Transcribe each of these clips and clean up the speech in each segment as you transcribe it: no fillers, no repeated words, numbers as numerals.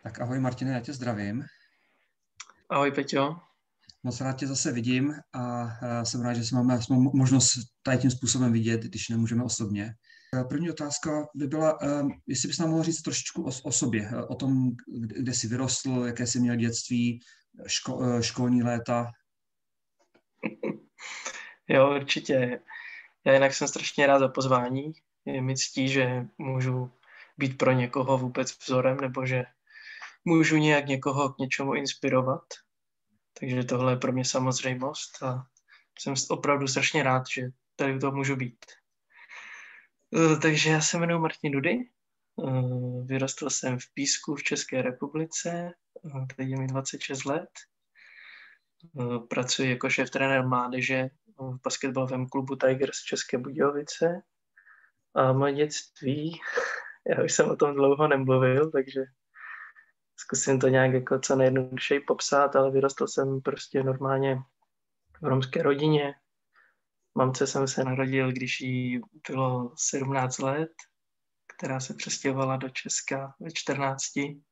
Tak ahoj Martine, já tě zdravím. Ahoj Peťo. Moc rád tě zase vidím a jsem rád, že si máme možnost tady tím způsobem vidět, když nemůžeme osobně. První otázka by byla, jestli bys nám mohl říct trošičku o sobě, o tom, kde jsi vyrostl, jaké jsi měl dětství, školní léta. Jo, určitě. Já jinak jsem strašně rád za pozvání. Je mi ctí, že můžu být pro někoho vůbec vzorem, nebo že můžu nějak někoho k něčemu inspirovat. Takže tohle je pro mě samozřejmost a jsem opravdu strašně rád, že tady u toho můžu být. Takže já se jmenuji Martin Dudi. Vyrostl jsem v Písku v České republice. Teď je mi 26 let. Pracuji jako šéf-trenér mládeže v basketbalovém klubu Tigers České Budějovice. A moje dětství, já už jsem o tom dlouho nemluvil, takže zkusím to nějak jako co nejjednodušeji popsat, ale vyrostl jsem prostě normálně v romské rodině. Mamce jsem se narodil, když jí bylo 17 let, která se přestěhovala do Česka ve 14.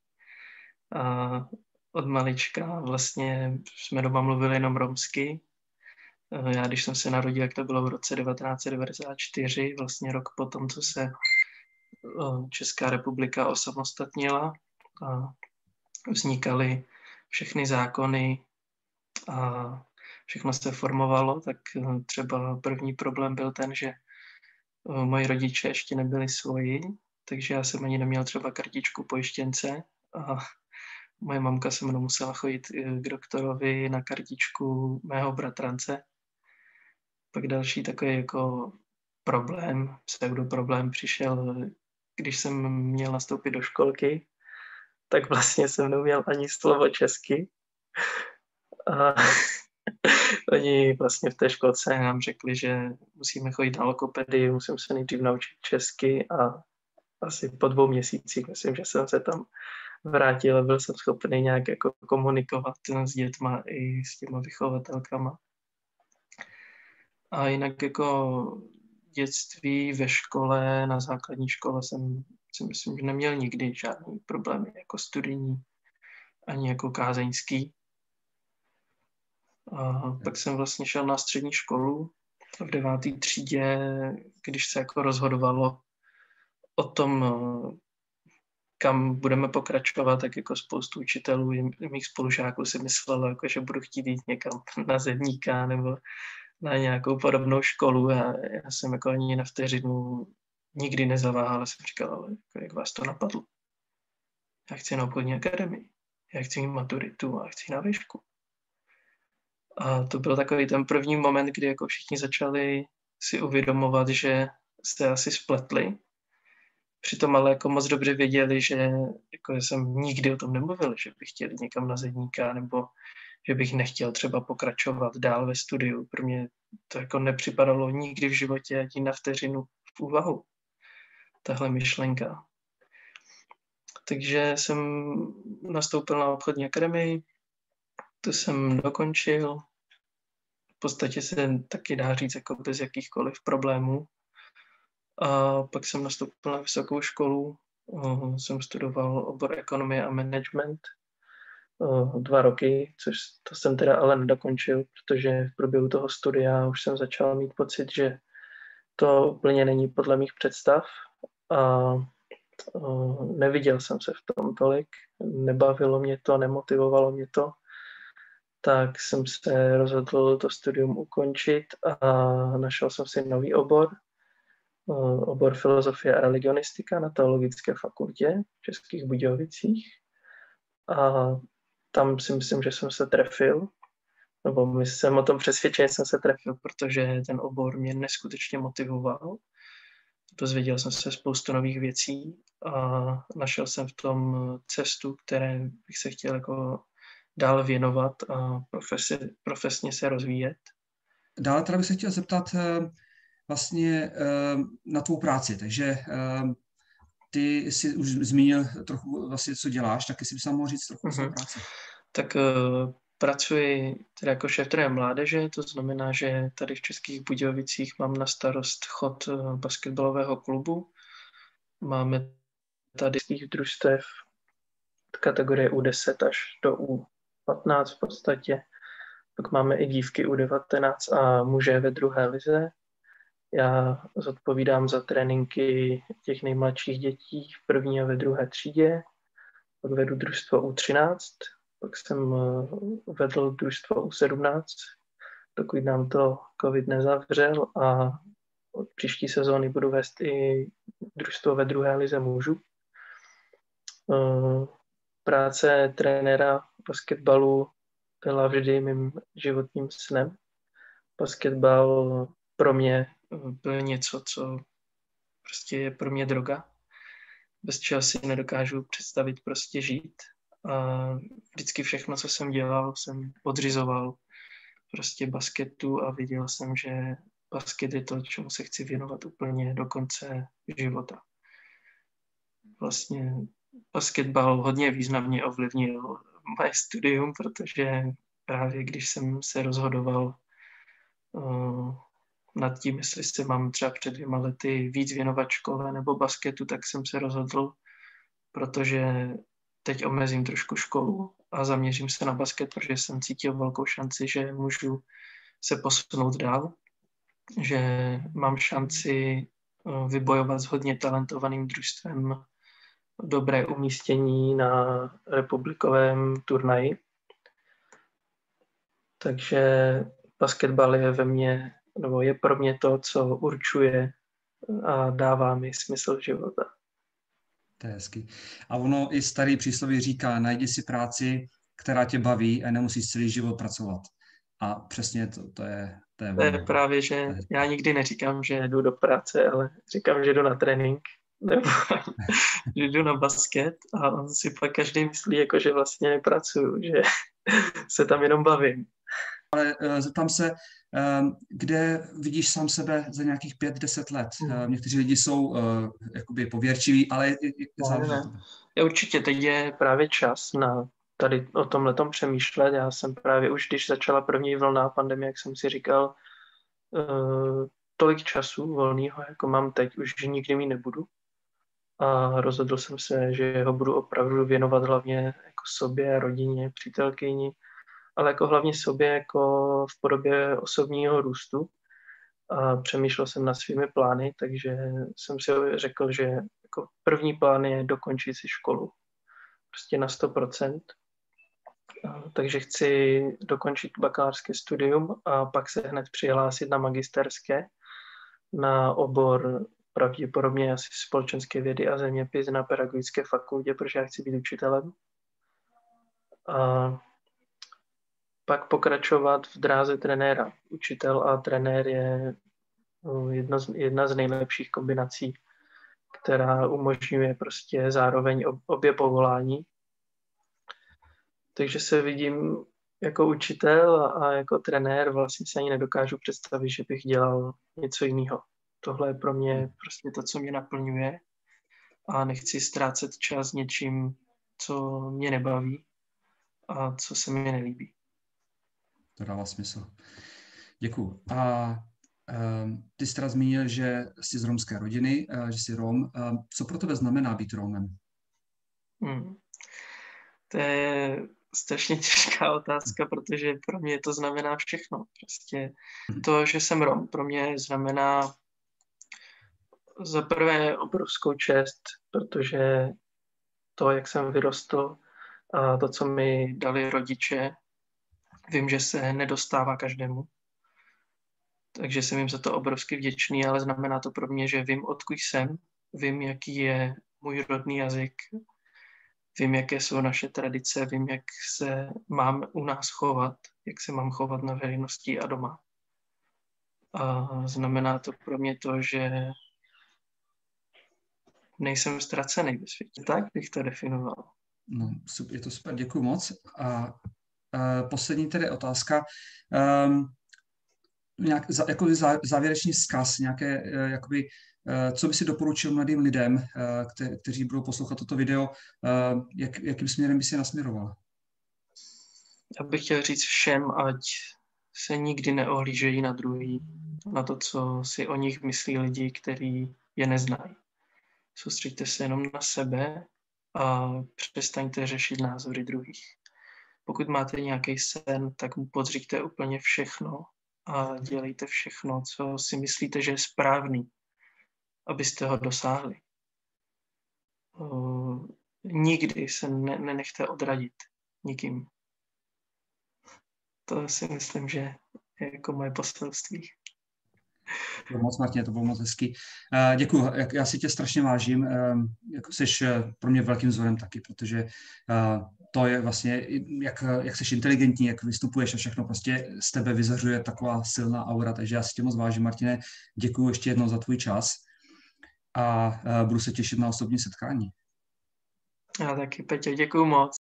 A od malička vlastně jsme doma mluvili jenom romsky. Já, když jsem se narodil, jak to bylo v roce 1994, vlastně rok potom, co se Česká republika osamostatnila a vznikaly všechny zákony a všechno se formovalo, tak třeba první problém byl ten, že moji rodiče ještě nebyli svoji, takže já jsem ani neměl třeba kartičku pojištěnce a moje mamka se mnou musela chodit k doktorovi na kartičku mého bratrance. Pak další takový jako problém, pseudoproblém přišel, když jsem měl nastoupit do školky, tak vlastně jsem neuměl ani slovo česky. A oni vlastně v té školce nám řekli, že musíme chodit na logopedii, musím se nejdřív naučit česky a asi po 2 měsících, myslím, že jsem se tam vrátil a byl jsem schopný nějak jako komunikovat s dětma i s těma vychovatelkama. A jinak jako dětství ve škole, na základní škole jsem si myslím, že neměl nikdy žádný problém jako studijní, ani jako kázeňský. A pak jsem vlastně šel na střední školu v 9. třídě, když se jako rozhodovalo o tom, kam budeme pokračovat, tak jako spoustu učitelů i mých spolužáků si myslelo, jako, že budu chtít jít někam na zedníka nebo na nějakou podobnou školu. Já jsem jako ani na vteřinu nikdy nezaváhal, jsem říkal, ale jak vás to napadlo? Já chci na obchodní akademii, já chci mít maturitu a chci na výšku. A to byl takový ten první moment, kdy jako všichni začali si uvědomovat, že se asi spletli. Přitom ale jako moc dobře věděli, že jako jsem nikdy o tom nemluvil, že bych chtěl někam na zedníka nebo že bych nechtěl třeba pokračovat dál ve studiu. Pro mě to jako nepřipadalo nikdy v životě ani na vteřinu v úvahu, tahle myšlenka. Takže jsem nastoupil na obchodní akademii, to jsem dokončil. V podstatě se taky dá říct jako bez jakýchkoliv problémů. A pak jsem nastoupil na vysokou školu, jsem studoval obor ekonomie a management 2 roky, což to jsem teda ale nedokončil, protože v průběhu toho studia už jsem začal mít pocit, že to úplně není podle mých představ a neviděl jsem se v tom tolik, nebavilo mě to, nemotivovalo mě to, tak jsem se rozhodl to studium ukončit a našel jsem si nový obor filozofie a religionistika na Teologické fakultě v Českých Budějovicích. A tam si myslím, že jsem se trefil, nebo jsem o tom přesvědčen, že jsem se trefil, protože ten obor mě neskutečně motivoval. Dozvěděl jsem se spoustu nových věcí a našel jsem v tom cestu, které bych se chtěl jako dál věnovat a profesně se rozvíjet. Dále teda bych se chtěl zeptat vlastně na tvou práci, takže ty jsi už zmínil trochu vlastně, co děláš, tak jestli bys nám mohl říct trochu o své práci. Tak pracuji teda jako šéf-trenér mládeže, to znamená, že tady v Českých Budějovicích mám na starost chod basketbalového klubu. Máme tady svých družstev kategorie U10 až do U15 v podstatě. Pak máme i dívky U19 a muže ve druhé lize. Já zodpovídám za tréninky těch nejmladších dětí v první a ve druhé třídě. Pak vedu družstvo U13, pak jsem vedl družstvo U17, dokud nám to covid nezavřel, a od příští sezóny budu vést i družstvo ve druhé lize mužů. Práce trenéra basketbalu byla vždy mým životním snem. Basketbal pro mě byl něco, co prostě je pro mě droga, bez čeho si nedokážu představit prostě žít. A vždycky všechno, co jsem dělal, jsem podřizoval prostě basketu a viděl jsem, že basket je to, čemu se chci věnovat úplně do konce života. Vlastně basketbal hodně významně ovlivnil moje studium, protože právě když jsem se rozhodoval nad tím, jestli se mám třeba před 2 lety víc věnovat škole nebo basketu, tak jsem se rozhodl, protože teď omezím trošku školu a zaměřím se na basket, protože jsem cítil velkou šanci, že můžu se posunout dál, že mám šanci vybojovat s hodně talentovaným družstvem dobré umístění na republikovém turnaji. Takže basketbal je ve mně, nebo je pro mě to, co určuje a dává mi smysl života. To je hezky. A ono i starý přísloví říká, najdi si práci, která tě baví a nemusíš celý život pracovat. A přesně to je To je právě, že já nikdy neříkám, že jdu do práce, ale říkám, že jdu na trénink, nebo že jdu na basket, a on si pak každý myslí, jako, že vlastně nepracuju, že se tam jenom bavím. Ale zeptám se, kde vidíš sám sebe za nějakých 5-10 let? Někteří lidi jsou jakoby pověrčiví, ale záleží. Já určitě teď je právě čas na tady o tomhletom přemýšlet. Já jsem právě už, když začala první vlna pandemie, jak jsem si říkal, tolik času volného, jako mám teď, už nikdy mít nebudu. A rozhodl jsem se, že ho budu opravdu věnovat hlavně jako sobě, rodině, přítelkyni, ale jako hlavně sobě jako v podobě osobního růstu. A přemýšlel jsem nad svými plány, takže jsem si řekl, že jako první plán je dokončit si školu. Prostě na 100%. Takže chci dokončit bakalářské studium a pak se hned přihlásit na magisterské na obor pravděpodobně asi společenské vědy a zeměpis na pedagogické fakultě, protože já chci být učitelem. A pak pokračovat v dráze trenéra. Učitel a trenér je jedna z nejlepších kombinací, která umožňuje prostě zároveň obě povolání. Takže se vidím jako učitel a jako trenér, vlastně si ani nedokážu představit, že bych dělal něco jiného. Tohle je pro mě prostě to, co mě naplňuje, a nechci ztrácet čas něčím, co mě nebaví a co se mi nelíbí. To dává smysl. Děkuju. A ty jsi teda zmínil, že jsi z romské rodiny, že jsi Rom. Co pro tebe znamená být Romem? To je strašně těžká otázka, protože pro mě to znamená všechno. Prostě to, že jsem Rom, pro mě znamená za prvé obrovskou čest, protože to, jak jsem vyrostl a to, co mi dali rodiče, vím, že se nedostává každému. Takže jsem jim za to obrovsky vděčný, ale znamená to pro mě, že vím, odkud jsem, vím, jaký je můj rodný jazyk, vím, jaké jsou naše tradice, vím, jak se mám u nás chovat, jak se mám chovat na veřejnosti a doma. A znamená to pro mě to, že nejsem ztracený ve světě. Tak bych to definoval. No, je to super, děkuji moc. A poslední tedy otázka. Závěrečný vzkaz, nějaké, jakoby, co by si doporučil mladým lidem, kteří budou poslouchat toto video, jakým směrem by si nasměroval? Já bych chtěl říct všem, ať se nikdy neohlížejí na druhý, na to, co si o nich myslí lidi, kteří je neznají. Soustřeďte se jenom na sebe a přestaňte řešit názory druhých. Pokud máte nějaký sen, tak mu podřiďte úplně všechno a dělejte všechno, co si myslíte, že je správný, abyste ho dosáhli. Nikdy se nenechte odradit nikým. To si myslím, že je jako moje poselství. To bylo moc, Martine, to bylo moc hezký. Děkuju, já si tě strašně vážím, jsi pro mě velkým vzorem taky, protože to je vlastně, jak jsi inteligentní, jak vystupuješ a všechno, prostě z tebe vyzařuje taková silná aura, takže já si tě moc vážím, Martine, děkuju ještě jednou za tvůj čas a budu se těšit na osobní setkání. Já taky, Petě, děkuju moc.